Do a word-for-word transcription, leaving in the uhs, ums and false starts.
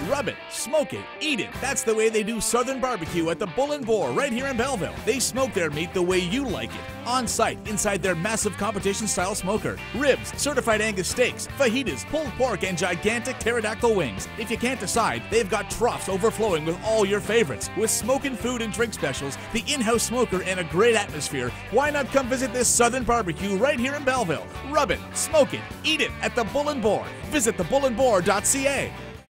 Rub it, smoke it, eat it. That's the way they do Southern barbecue at the Bull and Boar right here in Belleville. They smoke their meat the way you like it. On site, inside their massive competition-style smoker. Ribs, certified Angus steaks, fajitas, pulled pork, and gigantic pterodactyl wings. If you can't decide, they've got troughs overflowing with all your favorites. With smoking food and drink specials, the in-house smoker, and a great atmosphere, why not come visit this Southern barbecue right here in Belleville? Rub it, smoke it, eat it at the Bull and Boar. Visit the bull and boar dot c a.